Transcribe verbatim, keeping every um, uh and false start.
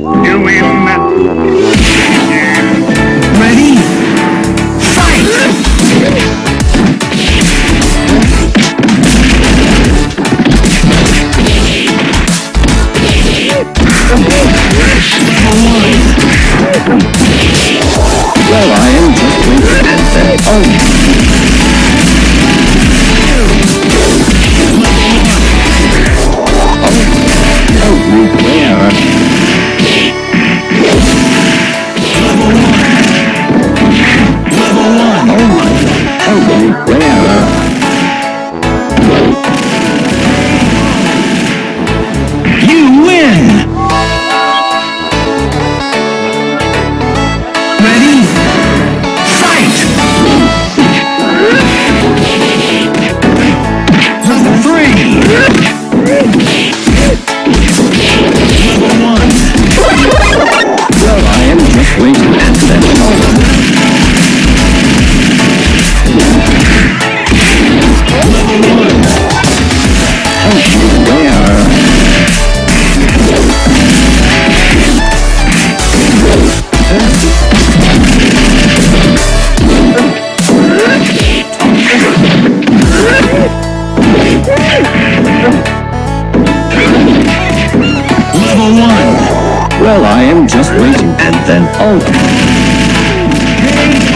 You win. Ready? Fight! Well, I am just waiting and then oh. Oh, repair. Level one. Level one. Oh my god. Oh, repair. You win! Ready? Fight! Level three! Level one! Well, I am just waiting and then oh. Level one! Oh, repair. Level one! Well, I am just waiting and then oh.